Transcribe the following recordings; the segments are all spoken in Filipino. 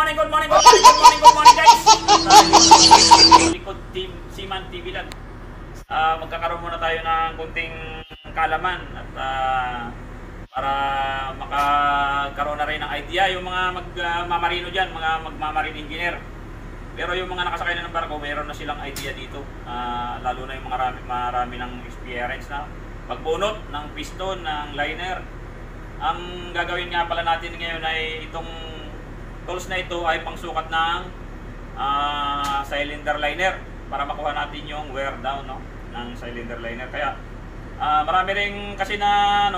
morning, good morning, good morning, good morning, good morning guys! Likod Team Seaman TV lang. Magkakaroon muna tayo ng kunting kaalaman at para makakaroon na rin ng idea yung mga magmamarino dyan, mga magmamarine engineer. Pero yung mga nakasakay na ng barko, mayroon na silang idea dito. Lalo na yung mga marami ng experience na magbunot ng piston, ng liner. Ang gagawin nga pala natin ngayon ay itong tools na ito ay pangsukat ng cylinder liner para makuha natin yung wear down, no, ng cylinder liner. Kaya marami rin kasi na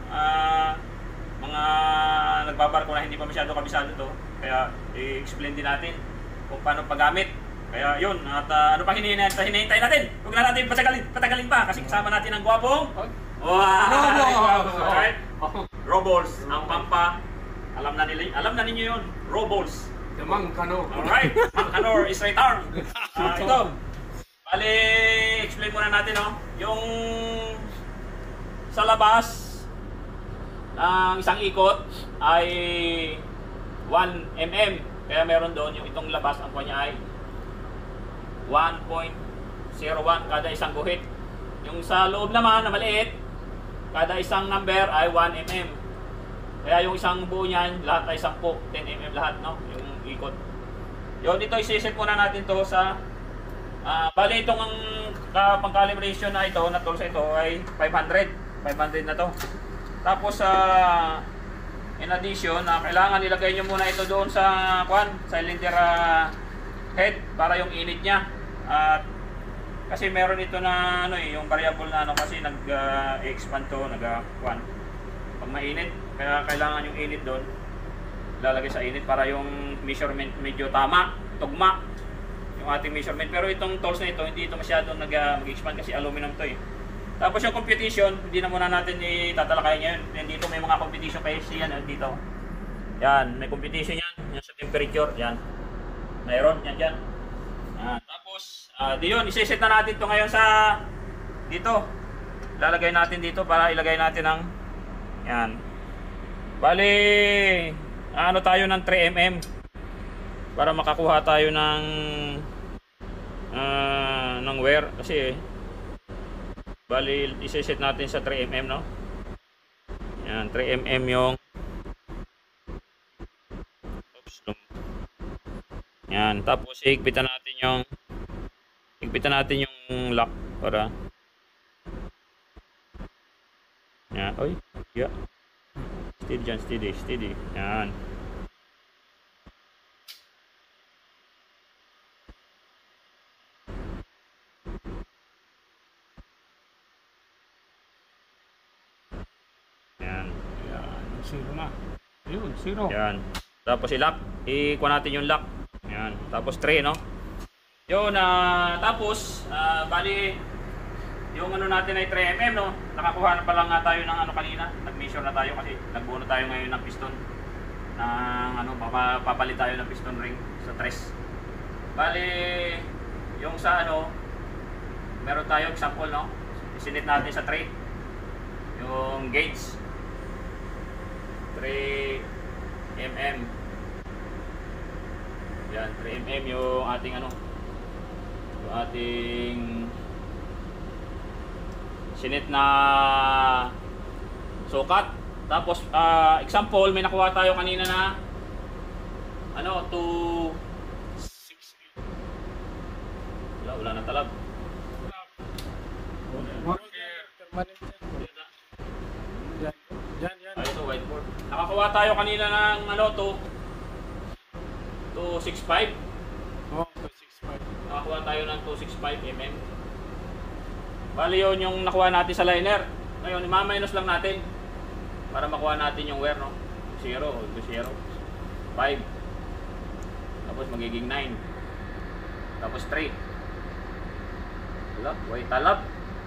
mga nagbabarko na hindi pa masyado kabisado to. Kaya i-explain din natin kung paano paggamit. Kaya yun, at ano pang hinihintay natin? Huwag na natin patagalin pa kasi kasama natin ang gwapong alright. Robols, ang pampa. Alam na ninyo yun. Robols. The Mangkanor. Alright. Mangkanor is right arm. Ito. Bali, explain muna natin, no? Yung sa labas ng isang ikot ay 1 mm. Kaya meron doon yung itong labas, ang kanya ay 1.01 kada isang guhit. Yung sa loob naman na maliit, kada isang number ay 1 mm. Kaya yung isang buo niyan, lahat ay 10 mm lahat, no? Yung ikot. Yun, ito isiset muna natin to sa bali itong pang-calibration na ito, na tools ito ay 500 na to. Tapos in addition, kailangan ilagay nyo muna ito doon sa cylinder head para yung init niya. At kasi meron ito na yung variable na kasi nag-expand to, pag mainit. Kaya kailangan yung init doon lalagay sa init para yung measurement medyo tugma yung ating measurement. Pero itong tools na ito, hindi ito masyadong mag-expand kasi aluminum to eh. Tapos yung computation, hindi na muna natin itatalakay ngayon. Dito may mga computation kasi yan dito. Yan, may computation yan sa temperature, yan. Mayroon yan dyan. Tapos diyon, iseset na natin to ngayon sa dito. Lalagay natin dito para ilagay natin ang yan. Bali, tayo ng 3 mm para makakuha tayo ng wear kasi bali iseset natin sa 3 mm, no? Yan, 3 mm yung yan, tapos higpitan natin yung lock para yan, yeah. Steady dyan, steady. Yan. Zero na. Ayun, zero. Yan. Tapos i-lock. Ikuha natin yung lock. Yan. Tapos 3, no? Yun, tapos, bali, yung natin ay 3 mm, no? Nakakuha na pa lang nga tayo ng kanina. Nag-measure na tayo kasi nagbuno tayo ngayon ng piston. Papalit tayo ng piston ring sa tres. Bali, yung sa meron tayo example, no? Isinit natin sa 3. Yung gauge. 3 mm. Yan, 3 mm yung ating yung ating sinit na sukat. Tapos example, may nakuha tayo kanina na 2.6. Wala na talab. Yan. Ito whiteboard. Nakakuha tayo kanina ng 265. Oh, 265. Nakakuha tayo ng 265 mm. Bali yun yung nakuha natin sa liner. Ngayon, i-minus lang natin para makuha natin yung wear, no? 0, 5. Tapos magiging 9. Tapos 3. Wala, talab.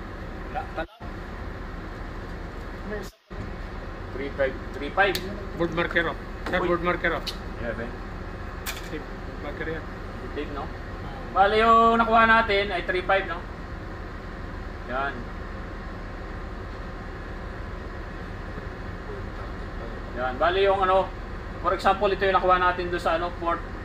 3.5. Board marker oh. Board marker oh. Yeah, ba? Tape marker yan. Tape, no? Bali yung nakuha natin ay 3.5, no? Yan. Yan. Bali yung for example, ito yung nakuha natin doon sa port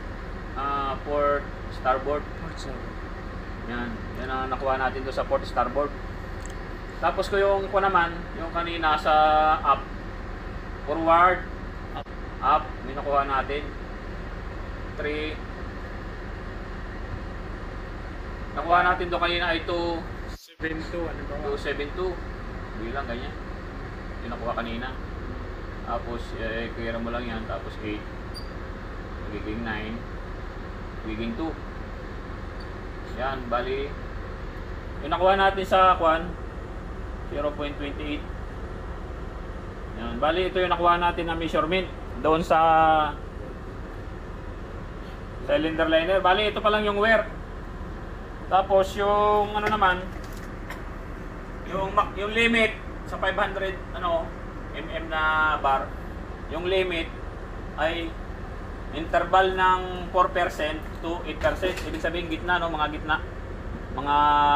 port starboard. Port 7. Yan. Yan ang nakuha natin doon sa port starboard. Tapos ko yung ko naman, yung kanina sa up. Forward. Up. May nakuha natin. 3. Nakuha natin doon kanina ay 7-2. Ano ba? 272. Bilang ganyan. Yung nakuha kanina. Tapos, clear mo lang yan. Tapos 8. Magiging 9. Magiging 2. Yan, bali. Yung nakuha natin sa kwan, 0.28. Yan, bali ito yung nakuha natin na measurement. Doon sa cylinder liner. Bali, ito pa lang yung wear. Tapos, yung ano naman, yung limit sa 500 mm na bar, yung limit ay interval ng 4% to 8%. Ibig sabihin gitna, no, mga gitna, mga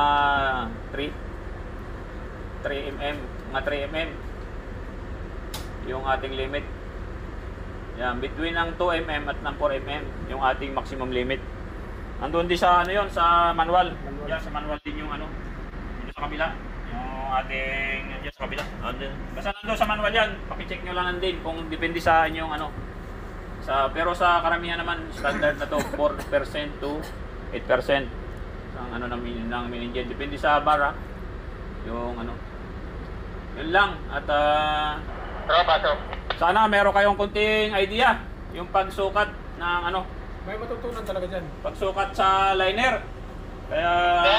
3 mm, mga 3 mm yung ating limit. Yan, between ng 2 mm at ng 4 mm yung ating maximum limit. Andun din sa ano yon, sa manual. Yan, sa manual din yung ano, dito sa kabila. Yung ating yan sa kabila. Basta nandun sa manual yan, paki-check nyo lang din kung depende sa inyong ano. Pero sa karamihan naman standard na to 4% to 8% ang ano ng minigyan. Depende sa bara yung ano. Yun lang at sana meron kayong kunting idea yung pagsukat ng ano. May matutunan talaga dyan. Pagsukat sa liner. Kaya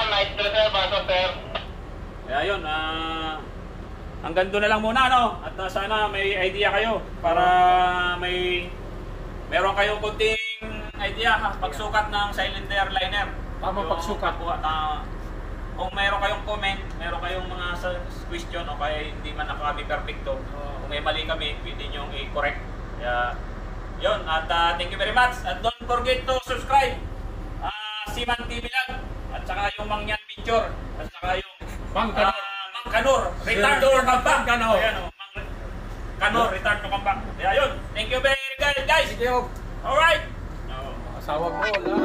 yun, hanggang doon na lang muna, no? At sana may idea kayo para meron kayong kunting idea pagsukat ng cylinder liner. Tama, pagsukat. Kung meron kayong comment, meron kayong mga question o kaya hindi man ako kami perfecto, kung may mali kami, pwede nyo i-correct. Kaya yun, at thank you very much. At don't forget to subscribe Siman TV lang, at saka yung Mangyan Picture, at saka yung Mang Kanor, Return to Comeback. Ayan o, Mang Kanor, Return to Comeback. Kaya yun, thank you very much guys. Sige, Alright. asawa ko, wala.